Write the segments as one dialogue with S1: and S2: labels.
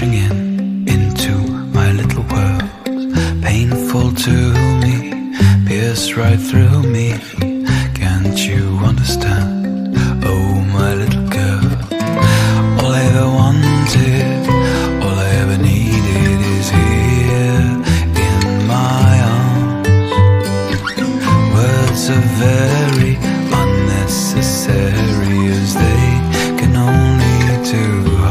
S1: rushing into my little world. Painful to me, pierce right through me. Can't you understand? Oh, my little girl. All I ever wanted, all I ever needed is here in my arms. Words are very unnecessary as they can only do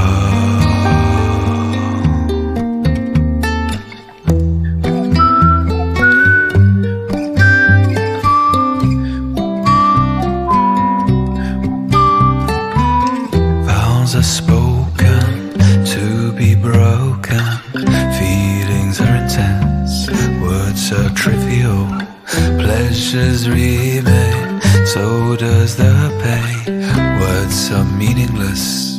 S1: are spoken to be broken. Feelings are intense, words are trivial. Pleasures remain, so does the pain. Words are meaningless,